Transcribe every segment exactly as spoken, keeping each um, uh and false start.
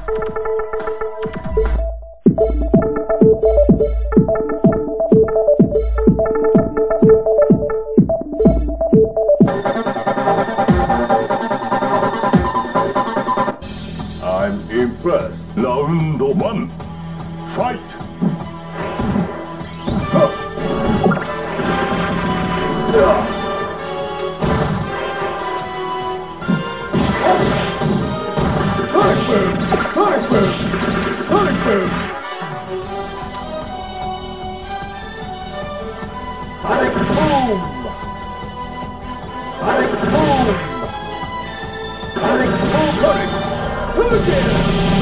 I'm impressed. Round one, fight! Huh. Yeah. Punish move! Punish move! Punish move! Panic boom! Panic boom! Panic boom! Panic! MUGEN!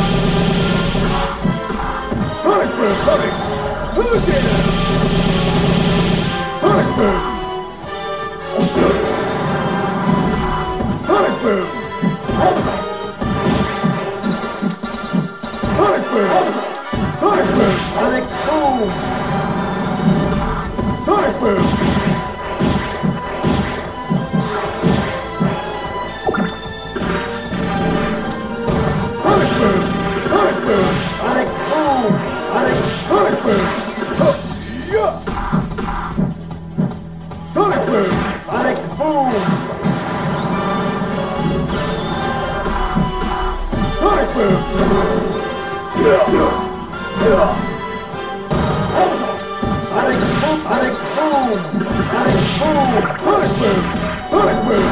Panic move! Panic! MUGEN! Panic move! Panic move! Panic move! Panic move! Panic boom! Panic move! Panic move! Panic move! Panic boom! Panic! Panic move! Huh. Yeah! Panic move! Panic boom! Panic move! Yeah! Yeah! Panic boom! Panic boom! Panic boom! Panic move! Panic move!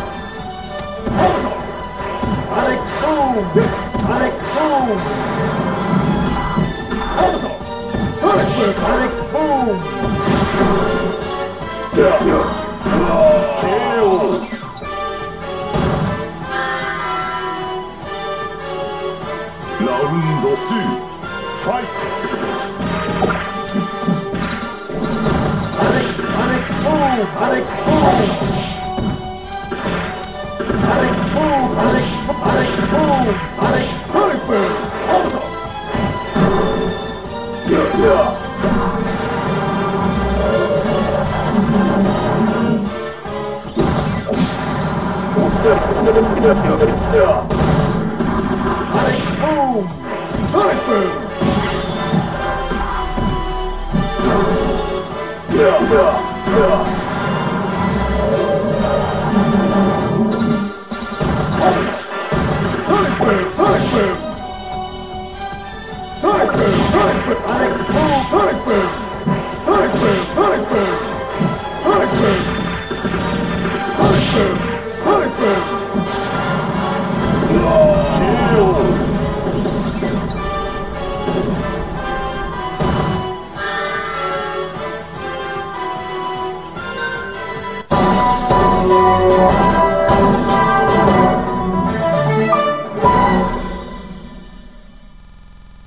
Panic boom! Panic boom! Panic move! Panic boom! Yeah! K O! Round two, fight! Panic! Panic boom! Panic boom! Panic boom! Panic! Panic boom! Panic! Panic boom! Yeah! Yeah! Panic boom! Panic boom! Yeah! Yeah! Yeah!